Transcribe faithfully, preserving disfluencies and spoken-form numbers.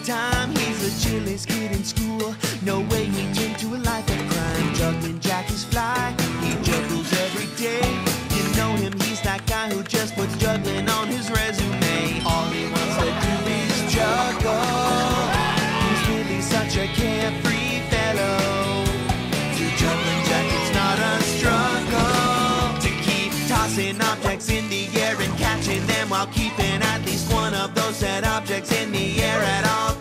time. He's the chillest kid in school. No way he turned to a life of crime. Juggling Jack is fly. He juggles every day. You know him, he's that guy who just puts juggling on his resume. All he wants to do is juggle. He's really such a carefree fellow. To Juggling Jack, it's not a struggle to keep tossing objects in the air and catching them while keeping at least one of those said objects in the air at all